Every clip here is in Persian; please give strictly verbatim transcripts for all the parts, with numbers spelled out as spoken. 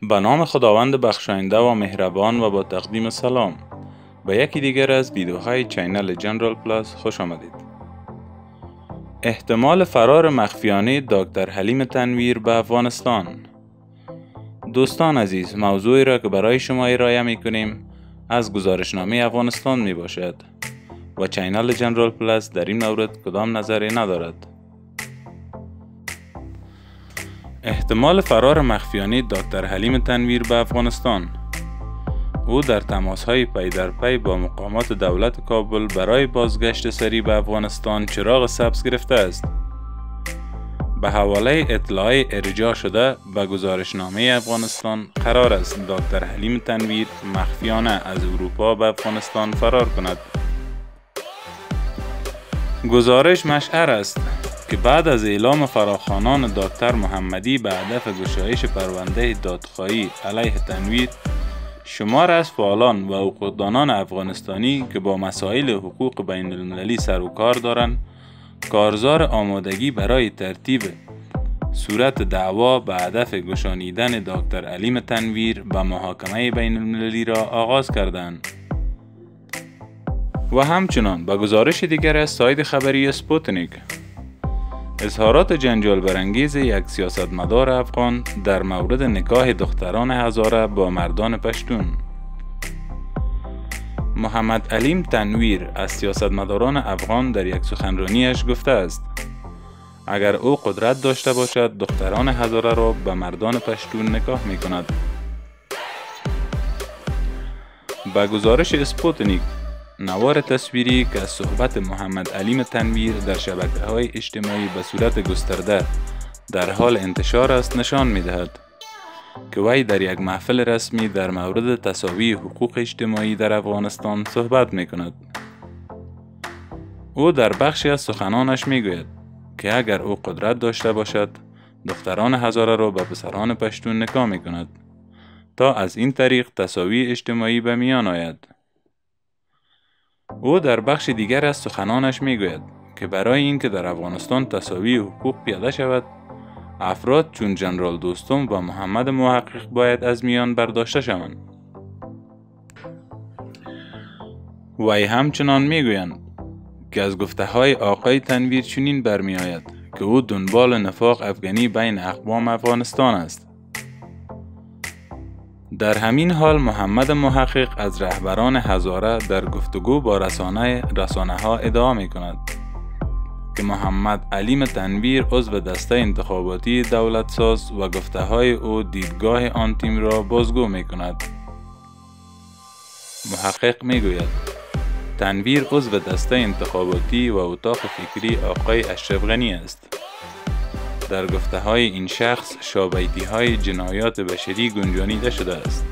به نام خداوند بخشاینده و مهربان و با تقدیم سلام به یکی دیگر از ویدیوهای چینل جنرال پلاس خوش آمدید. احتمال فرار مخفیانه دکتر حلیم تنویر به افغانستان. دوستان عزیز، موضوعی را که برای شما ارائه می کنیم از گزارشنامه افغانستان می باشد و چینل جنرال پلاس در این مورد کدام نظری ندارد. احتمال فرار مخفیانه دکتر حلیم تنویر به افغانستان. او در تماس‌های پی در پی با مقامات دولت کابل برای بازگشت سریع به افغانستان چراغ سبز گرفته است. به حواله اطلاع ارجاع شده به گزارشنامه افغانستان قرار است دکتر حلیم تنویر مخفیانه از اروپا به افغانستان فرار کند. گزارش مشهر است که بعد از اعلام فراخوانان دکتر محمدی به هدف گشایش پرونده دادخواهی علیه تنویر، شمار از فعالان و حقوقدانان افغانستانی که با مسائل حقوق بین المللی سر و کار دارند، کارزار آمادگی برای ترتیب صورت دعوا به هدف گشانیدن دکتر حلیم تنویر به محاکمه بین المللی را آغاز کردند. و همچنان به گزارش دیگر از سایت خبری اسپوتنیک، اظهارات جنجال برانگیز یک سیاستمدار افغان در مورد نکاح دختران هزاره با مردان پشتون. محمد حلیم تنویر از سیاستمداران افغان در یک سخنرانیش گفته است اگر او قدرت داشته باشد دختران هزاره را به مردان پشتون نکاح می کند. به گزارش اسپوتنیک، نوار تصویری که از صحبت محمد حلیم تنویر در شبکه‌های اجتماعی به صورت گسترده در حال انتشار است نشان می‌دهد که وی در یک محفل رسمی در مورد تساوی حقوق اجتماعی در افغانستان صحبت می‌کند. او در بخشی از سخنانش می‌گوید که اگر او قدرت داشته باشد دختران هزاره را به پسران پشتون نکاح می‌کند تا از این طریق تساوی اجتماعی به میان آید. او در بخش دیگر از سخنانش میگوید که برای اینکه در افغانستان تساوی حقوق پیاده شود، افراد چون جنرال دوستم و محمد محقق باید از میان برداشته شوند. وی همچنان میگویند که از گفته های آقای تنویر چنین برمی آید که او دنبال نفاق افغانی بین اقوام افغانستان است. در همین حال محمد محقق از رهبران هزاره در گفتگو با رسانه رسانه ها ادعا می کند که محمد حلیم تنویر عضو دسته انتخاباتی دولت ساز و گفته های او دیدگاه آن تیم را بازگو می کند. محقق می گوید تنویر عضو دسته انتخاباتی و اتاق فکری آقای اشرف غنی است. در گفته های این شخص شابیتی های جنایات بشری گنجانیده شده است.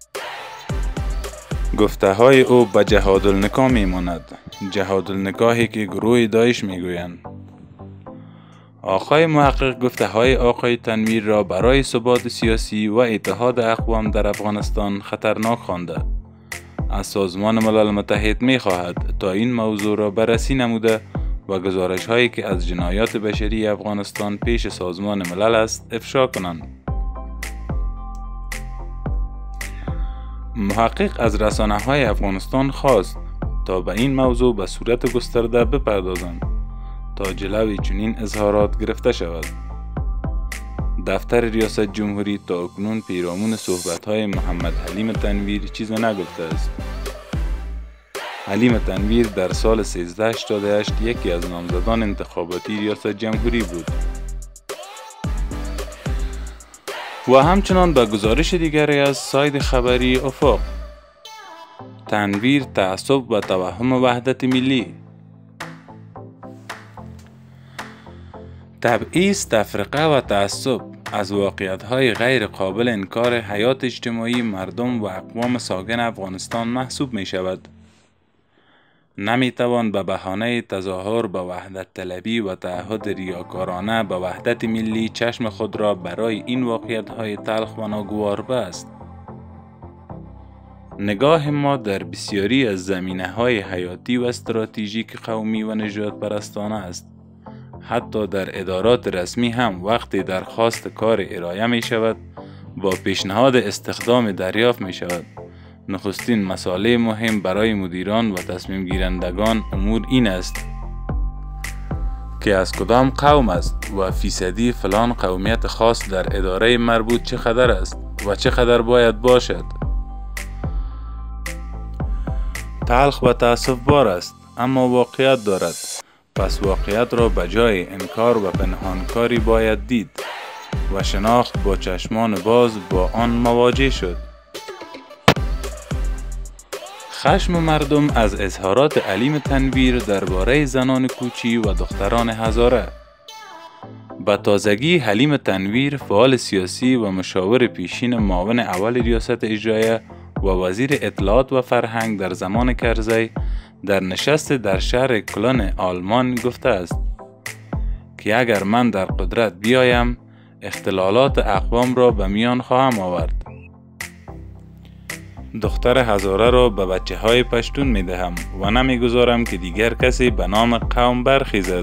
گفته های او به جهاد النکاح می ماند، جهاد النکاحی که گروه داعش می گویند. آقای محقق گفته های آقای تنویر را برای ثبات سیاسی و اتحاد اقوام در افغانستان خطرناک خوانده. از سازمان ملل متحد می خواهد تا این موضوع را بررسی نموده و گزارش هایی که از جنایات بشری افغانستان پیش سازمان ملل است افشا کنند. محقق از رسانه های افغانستان خواست تا به این موضوع به صورت گسترده بپردازند تا جلوی چنین اظهارات گرفته شود. دفتر ریاست جمهوری تا اکنون پیرامون صحبت های محمد حلیم تنویر چیز نگفته است. حلیم تنویر در سال سیزده هشتاد و هشت یکی از نامزدان انتخاباتی ریاست جمهوری بود. و همچنان به گزارش دیگری از سایت خبری افق، تنویر تعصب و توهم وحدت ملی. تبعیض، تفرقه و تعصب از واقعیت‌های غیر قابل انکار حیات اجتماعی مردم و اقوام ساکن افغانستان محسوب می شود. نمی توان به بهانه تظاهر به وحدت طلبی و تعهد ریاکارانه به وحدت ملی چشم خود را برای این واقعیت‌های تلخ و ناگوار بست. نگاه ما در بسیاری از زمینه‌های حیاتی و استراتژیک قومی و نجات پرستانه است. حتی در ادارات رسمی هم وقتی درخواست کار ارائه می شود با پیشنهاد استخدام دریافت می شود. نخستین مسئله مهم برای مدیران و تصمیم گیرندگان امور این است که از کدام قوم است و فیصدی فلان قومیت خاص در اداره مربوط چقدر است و چقدر باید باشد. تلخ و تأسف بار است، اما واقعیت دارد. پس واقعیت را به جای انکار و پنهانکاری باید دید و شناخت با چشمان باز با آن مواجه شد. خشم مردم از اظهارات علیم تنویر درباره زنان کوچی و دختران هزاره. به تازگی حلیم تنویر، فعال سیاسی و مشاور پیشین معاون اول ریاست اجرایه و وزیر اطلاعات و فرهنگ در زمان کرزی، در نشست در شهر کلن آلمان گفته است که اگر من در قدرت بیایم اختلالات اقوام را به میان خواهم آورد. دختر هزاره را به بچه های پشتون می دهم و نمی گذارم که دیگر کسی به نام قوم برخیزد.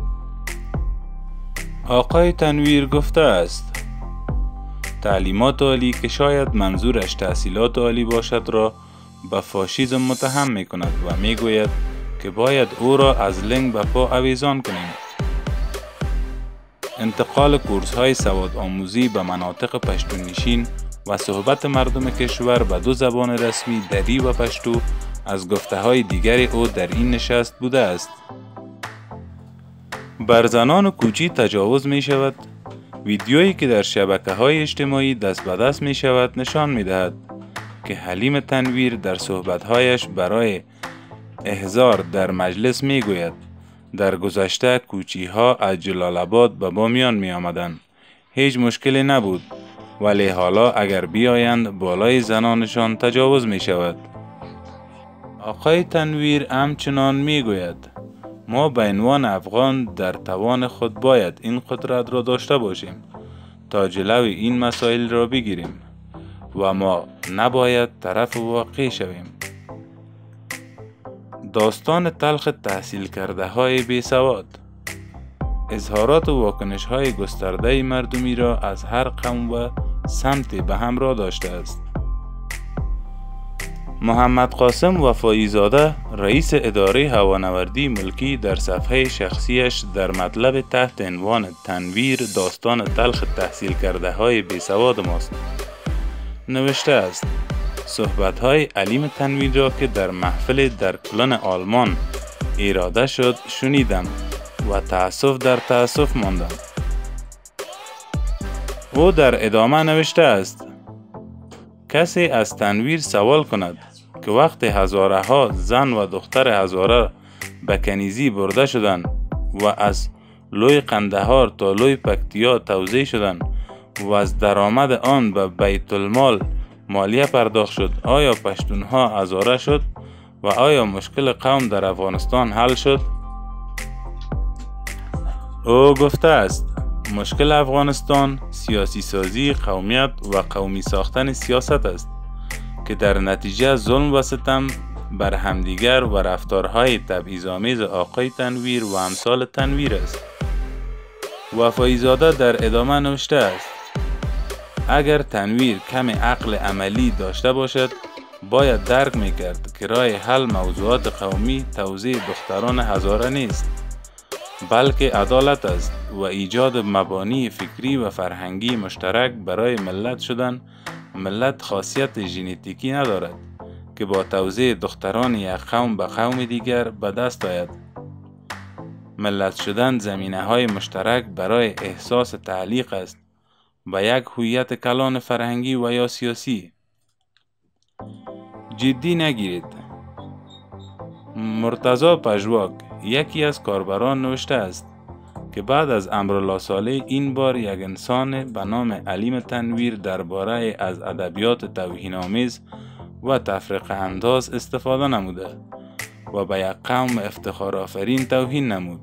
آقای تنویر گفته است تعلیمات عالی که شاید منظورش تحصیلات عالی باشد را به فاشیسم متهم می کند و می گوید که باید او را از لنگ به پا آویزان کنیم. انتقال کورس های سواد آموزی به مناطق پشتون نشین و صحبت مردم کشور به دو زبان رسمی دری و پشتو از گفته های دیگر او در این نشست بوده است. بر زنان کوچی تجاوز می شود. ویدیویی که در شبکه های اجتماعی دست به دست می شود نشان می دهد که حلیم تنویر در صحبتهایش برای احضار در مجلس می گوید در گذشته کوچی ها از جلال آباد به بامیان می آمدند. هیچ مشکلی نبود، ولی حالا اگر بیایند بالای زنانشان تجاوز می شود. آقای تنویر همچنان می گوید ما به عنوان افغان در توان خود باید این قدرت را داشته باشیم تا جلوی این مسائل را بگیریم و ما نباید طرف واقع شویم. داستان تلخ تحصیل کرده های بی سواد. اظهارات و واکنش های گسترده مردمی را از هر قوم و سمت به همراه داشته است. محمد قاسم وفایی زاده، رئیس اداره هوانوردی ملکی، در صفحه شخصیش در مطلب تحت عنوان تنویر داستان تلخ تحصیل کرده های بی سواد ماست نوشته است صحبت های علیم تنویر را که در محفل در کلن آلمان اراده شد شنیدم و تأسف در تأسف ماندم. او در ادامه نوشته است کسی از تنویر سوال کند که وقت هزاره ها زن و دختر هزاره به کنیزی برده شدند و از لوی قندهار تا لوی پکتیا توزیع شدند و از درآمد آن به بیت المال مالیه پرداخت شد، آیا پشتونها هزاره شد و آیا مشکل قوم در افغانستان حل شد؟ او گفته است مشکل افغانستان سیاسی سازی قومیت و قومی ساختن سیاست است که در نتیجه ظلم و ستم بر همدیگر و رفتارهای تبعیض‌آمیز آقای تنویر و امثال تنویر است. وفایی زاده در ادامه نوشته است اگر تنویر کم عقل عملی داشته باشد باید درک میکرد که راه حل موضوعات قومی توزیع دختران هزاره نیست، بلکه عدالت است و ایجاد مبانی فکری و فرهنگی مشترک برای ملت شدن. ملت خاصیت ژنتیکی ندارد که با توزیع دختران یک قوم به قوم دیگر به دست آید. ملت شدن زمینه های مشترک برای احساس تعلیق است به یک هویت کلان فرهنگی و یا سیاسی. جدی نگیرید. مرتضی پژواک، یکی از کاربران، نوشته است که بعد از امرالله صالح این بار یک انسان به نام علیم تنویر درباره از ادبیات توهین‌آمیز و تفرقه انداز استفاده نموده و به یک قوم افتخار آفرین توهین نمود.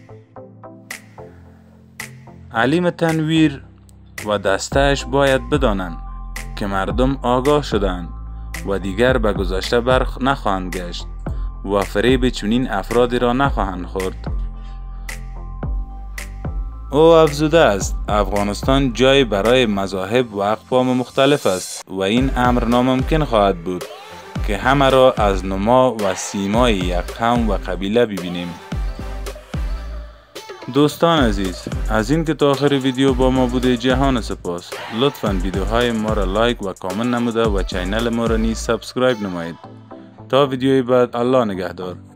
علیم تنویر و دستهش باید بدانند که مردم آگاه شدند و دیگر به گذشته برخ نخواهند گشت و فریب چنین افرادی را نخواهند خورد. او افزوده است افغانستان جای برای مذاهب و اقوام مختلف است و این امر ناممکن خواهد بود که همه را از نما و سیمای یک قوم و قبیله ببینیم. دوستان عزیز، از این که تا آخر ویدیو با ما بوده جهان سپاس. لطفاً ویدیوهای ما را لایک و کامنت نموده و چینل ما را نیز سابسکرایب نمایید. تا ویدیوی بعد، الله نگهدار.